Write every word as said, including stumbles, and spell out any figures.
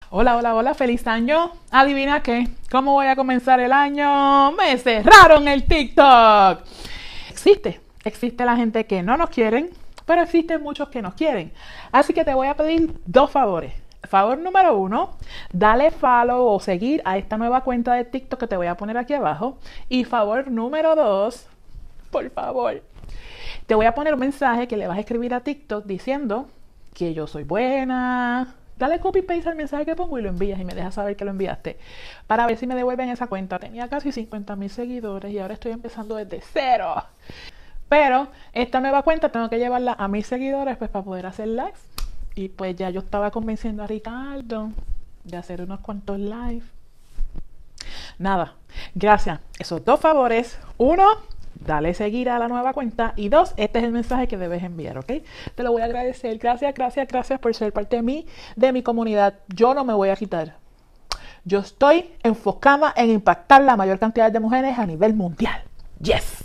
Hola, hola, hola, feliz año. Adivina qué, ¿cómo voy a comenzar el año? Me cerraron el TikTok. Existe, existe la gente que no nos quieren, pero existen muchos que nos quieren. Así que te voy a pedir dos favores. Favor número uno, dale follow o seguir a esta nueva cuenta de TikTok que te voy a poner aquí abajo. Y favor número dos, por favor, te voy a poner un mensaje que le vas a escribir a TikTok diciendo que yo soy buena. Dale copy paste al mensaje que pongo y lo envías y me dejas saber que lo enviaste para ver si me devuelven esa cuenta. Tenía casi cincuenta mil seguidores y ahora estoy empezando desde cero. Pero esta nueva cuenta tengo que llevarla a mis seguidores pues para poder hacer live. Y pues ya yo estaba convenciendo a Ricardo de hacer unos cuantos live. Nada, gracias. Esos dos favores. Uno, dale seguir a la nueva cuenta. Y dos, este es el mensaje que debes enviar, ¿ok? Te lo voy a agradecer. Gracias, gracias, gracias por ser parte de mí, de mi comunidad. Yo no me voy a quitar. Yo estoy enfocada en impactar la mayor cantidad de mujeres a nivel mundial. Yes.